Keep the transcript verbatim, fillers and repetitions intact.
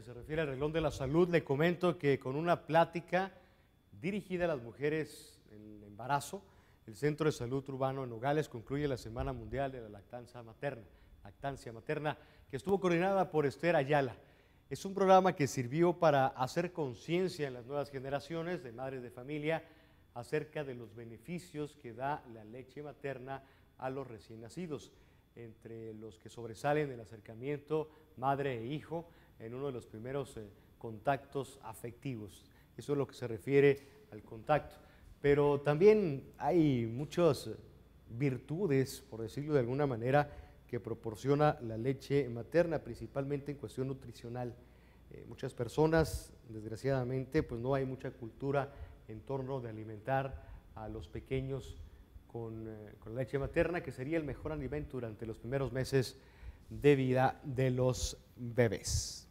se refiere al renglón de la salud, le comento que con una plática dirigida a las mujeres en el embarazo, el Centro de Salud Urbano en Nogales concluye la Semana Mundial de la Lactancia Materna, lactancia materna, que estuvo coordinada por Esther Ayala. Es un programa que sirvió para hacer conciencia en las nuevas generaciones de madres de familia acerca de los beneficios que da la leche materna a los recién nacidos, entre los que sobresalen el acercamiento madre e hijo en uno de los primeros eh, contactos afectivos. Eso es lo que se refiere al contacto. Pero también hay muchas virtudes, por decirlo de alguna manera, que proporciona la leche materna, principalmente en cuestión nutricional. Eh, muchas personas, desgraciadamente, pues no hay mucha cultura en torno de alimentar a los pequeños con, eh, con leche materna, que sería el mejor alimento durante los primeros meses de vida de los bebés.